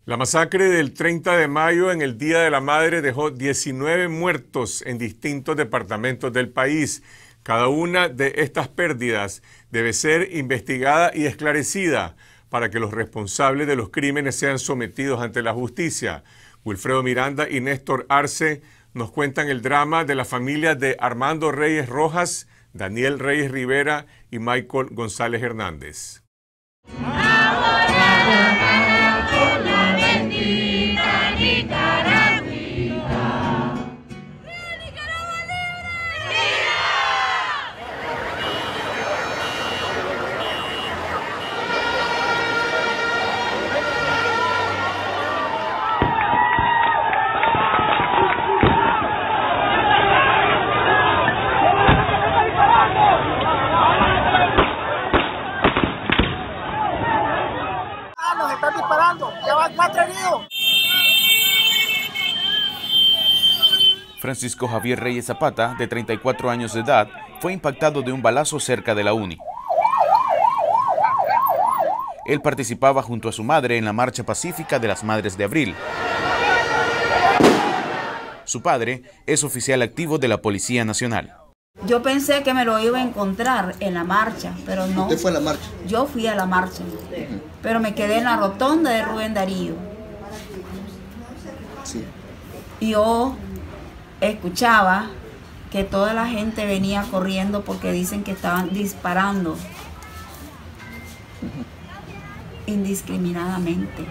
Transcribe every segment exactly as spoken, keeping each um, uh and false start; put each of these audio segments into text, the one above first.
La masacre del treinta de mayo en el Día de la Madre dejó diecinueve muertos en distintos departamentos del país. Cada una de estas pérdidas debe ser investigada y esclarecida para que los responsables de los crímenes sean sometidos ante la justicia. Wilfredo Miranda y Néstor Arce nos cuentan el drama de la familia de Armando Reyes Rojas, Daniel Reyes Rivera y Michael González Hernández. Están disparando, ya van cuatro heridos. Francisco Javier Reyes Zapata, de treinta y cuatro años de edad, fue impactado de un balazo cerca de la UNI. Él participaba junto a su madre en la marcha pacífica de las Madres de Abril. Su padre es oficial activo de la Policía Nacional. Yo pensé que me lo iba a encontrar en la marcha, pero no. ¿Usted fue a la marcha? Yo fui a la marcha, uh-huh. Pero me quedé en la rotonda de Rubén Darío. Sí. Y yo escuchaba que toda la gente venía corriendo porque dicen que estaban disparando uh-huh. indiscriminadamente.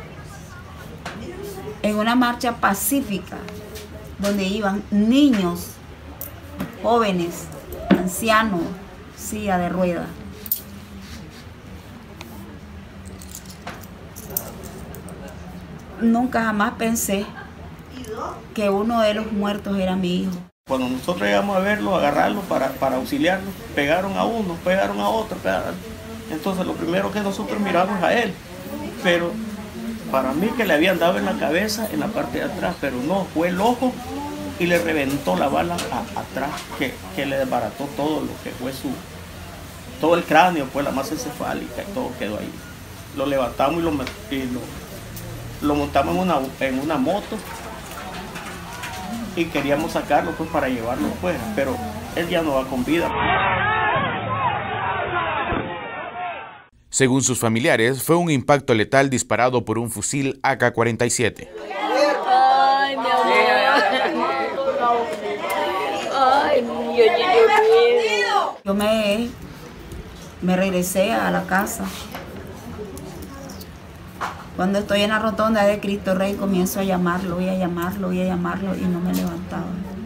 En una marcha pacífica donde iban niños, jóvenes, ancianos, silla de ruedas. Nunca jamás pensé que uno de los muertos era mi hijo. Cuando nosotros llegamos a verlo, a agarrarlo para, para auxiliarlo, pegaron a uno, pegaron a otro, pegaron. Entonces lo primero que nosotros miramos a él, pero para mí que le habían dado en la cabeza, en la parte de atrás, pero no, fue el ojo y le reventó la bala a, atrás, que, que le desbarató todo lo que fue su, todo el cráneo, pues la masa encefálica y todo quedó ahí. Lo levantamos y lo, y lo, lo montamos en una, en una moto y queríamos sacarlo pues para llevarlo fuera, pero él ya no va con vida. Según sus familiares, fue un impacto letal disparado por un fusil A K cuarenta y siete. Ay, mi amor. Ay, yo llegué. Yo me, me regresé a la casa. Cuando estoy en la rotonda de Cristo Rey, comienzo a llamarlo, voy a llamarlo, voy a llamarlo y no me levantaba.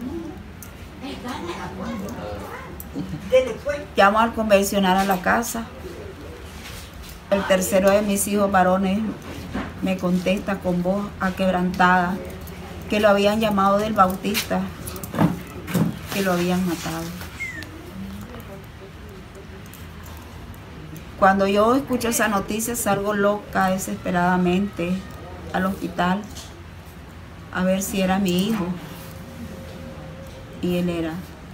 Llamo al convencional a la casa. El tercero de mis hijos varones me contesta con voz aquebrantada que lo habían llamado del Bautista, que lo habían matado. Cuando yo escucho esa noticia salgo loca desesperadamente al hospital a ver si era mi hijo, y él era.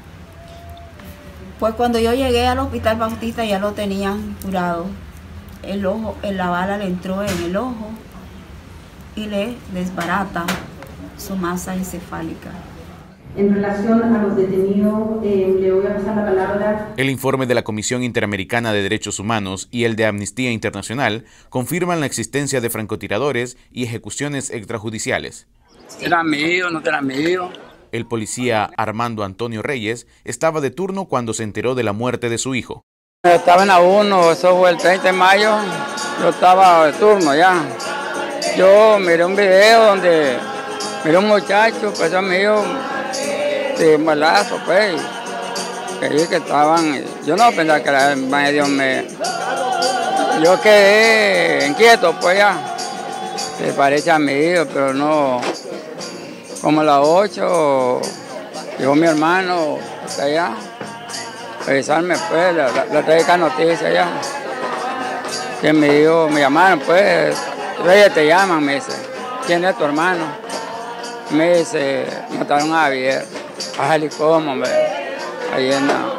Pues cuando yo llegué al hospital Bautista ya lo tenían curado. El ojo, la bala le entró en el ojo y le desbarata su masa encefálica. En relación a los detenidos, eh, le voy a pasar la palabra. El informe de la Comisión Interamericana de Derechos Humanos y el de Amnistía Internacional confirman la existencia de francotiradores y ejecuciones extrajudiciales. ¿Era mi hijo, no era mi hijo? El policía Armando Antonio Reyes estaba de turno cuando se enteró de la muerte de su hijo. Yo estaba en la uno, eso fue el treinta de mayo, yo estaba de turno ya. Yo miré un video donde miré un muchacho, pues a mí yo, de balazo, pues, que, que estaban, yo no pensaba que era medio, me, yo quedé inquieto, pues ya, se parece a mi hijo, pero no, como a las ocho, llegó mi hermano hasta allá. Revisarme pues, la, la, la trágica noticia ya, que mi hijo, me llamaron pues, Reyes te llaman, me dice, ¿quién es tu hermano? Me dice, mataron a Javier. Ay, ¿cómo, hombre? Ahí en la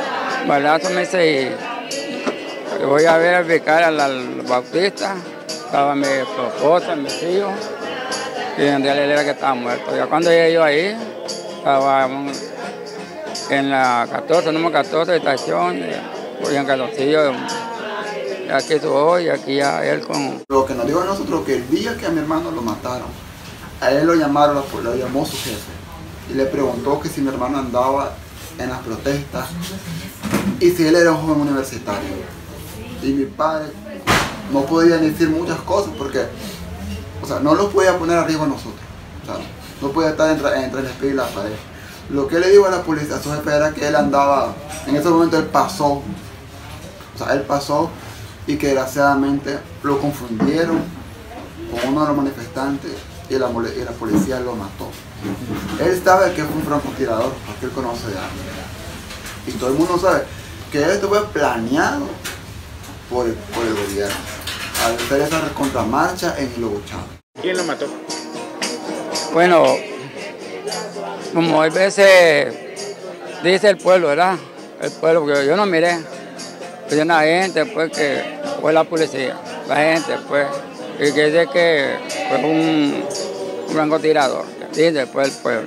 balazo, me dice, y voy a verificar al, al Bautista, estaba mi esposa, mis hijos, y en realidad era que estaba muerto. Ya cuando llegué yo ahí, estábamos en la catorce, número catorce, estación, y en Calocillo, y aquí estoy, y aquí ya él con... Lo que nos dijo a nosotros, que el día que a mi hermano lo mataron, a él lo llamaron, lo llamó su jefe, y le preguntó que si mi hermano andaba en las protestas, y si él era un joven universitario. Y mi padre no podía decir muchas cosas, porque, o sea, no lo podía poner arriba a nosotros, o sea, no podía estar entre, entre el espíritu y la pared. Lo que le dijo a la policía, a su jefe, era que él andaba, en ese momento él pasó, o sea, él pasó y que desgraciadamente lo confundieron con uno de los manifestantes y la, y la policía lo mató. Él sabe que fue un francotirador, porque él conoce de armas. Y todo el mundo sabe que esto fue planeado por el, por el gobierno, al hacer esa contramarcha en Hugo Chávez. ¿Quién lo mató? Bueno, como a veces dice el pueblo, ¿verdad? El pueblo, porque yo no miré. Pero una gente, pues, que fue la policía. La gente, pues, y que dice que fue un, un francotirador. Dice, pues, el pueblo.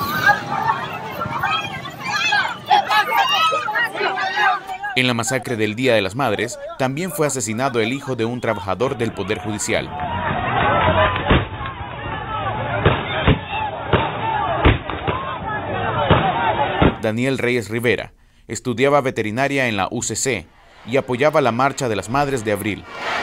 En la masacre del Día de las Madres, también fue asesinado el hijo de un trabajador del Poder Judicial. Daniel Reyes Rivera estudiaba veterinaria en la U C C y apoyaba la Marcha de las Madres de abril.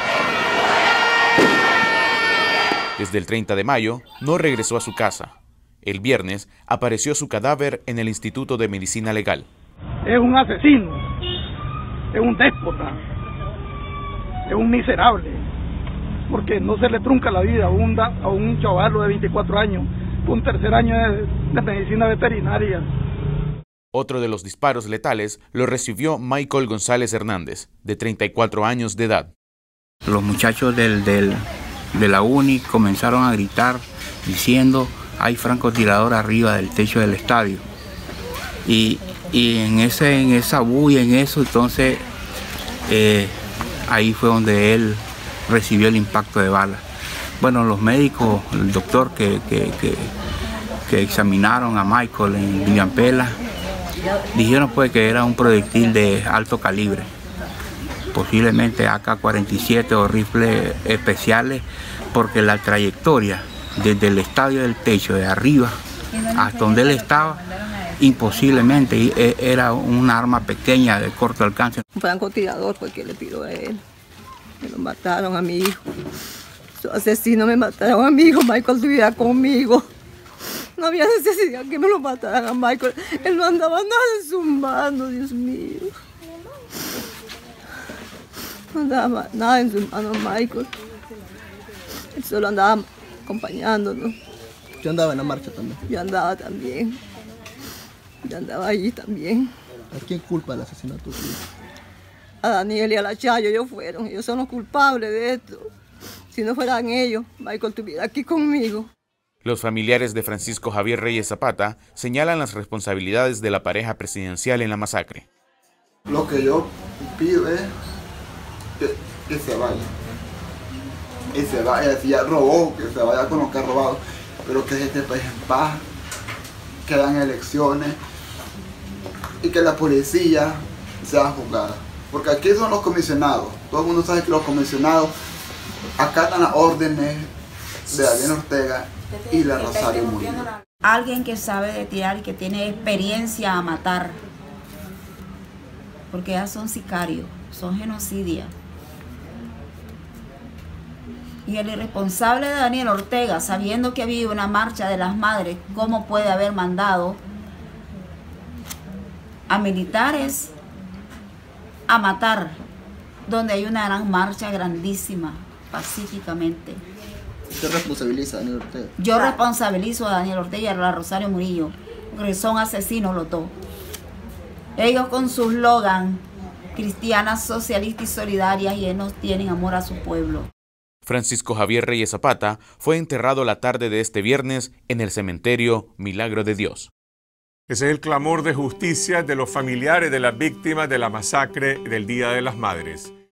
Desde el treinta de mayo no regresó a su casa. El viernes apareció su cadáver en el Instituto de Medicina Legal. Es un asesino, es un déspota, es un miserable, porque no se le trunca la vida a un, a un chavalo de veinticuatro años, un tercer año de, de medicina veterinaria. Otro de los disparos letales lo recibió Michael González Hernández, de treinta y cuatro años de edad. Los muchachos del, del, de la uni comenzaron a gritar diciendo: hay francotirador arriba del techo del estadio. Y, y en, ese, en esa bulla, en eso, entonces eh, ahí fue donde él recibió el impacto de bala. Bueno, los médicos, el doctor que, que, que, que examinaron a Michael en Villampela, dijeron pues que era un proyectil de alto calibre, posiblemente A K cuarenta y siete o rifles especiales, porque la trayectoria desde el estadio del techo de arriba hasta donde él estaba, imposiblemente era un arma pequeña de corto alcance. Un francotirador fue que le tiró a él, me lo mataron a mi hijo. Los asesinos me mataron a mi hijo, Michael estuviera conmigo. No había necesidad que me lo mataran a Michael. Él no andaba nada en sus manos, Dios mío. No andaba nada en sus manos Michael. Él solo andaba acompañándonos. Yo andaba en la marcha también. Yo andaba también. Yo andaba allí también. ¿A quién culpa el asesinato? A Daniel y a la Chayo, ellos fueron. Ellos son los culpables de esto. Si no fueran ellos, Michael estuviera aquí conmigo. Los familiares de Francisco Javier Reyes Zapata señalan las responsabilidades de la pareja presidencial en la masacre. Lo que yo pido es que, que se vaya. Y se vaya, si ya robó, que se vaya con lo que ha robado, pero que este país en paz, que hagan elecciones y que la policía sea juzgada. Porque aquí son los comisionados. Todo el mundo sabe que los comisionados acatan las órdenes de Daniel Ortega y la Rosario Murillo. Alguien que sabe de tirar y que tiene experiencia a matar, porque ya son sicarios, son genocidias. Y el irresponsable de Daniel Ortega, sabiendo que había una marcha de las madres, ¿cómo puede haber mandado a militares a matar donde hay una gran marcha grandísima, pacíficamente? ¿Usted responsabiliza a Daniel Ortega? Yo responsabilizo a Daniel Ortega y a la Rosario Murillo, porque son asesinos los dos. Ellos con su eslogan, cristianas, socialistas y solidarias, y ellos tienen amor a su pueblo. Francisco Javier Reyes Zapata fue enterrado la tarde de este viernes en el cementerio Milagro de Dios. Ese es el clamor de justicia de los familiares de las víctimas de la masacre del Día de las Madres.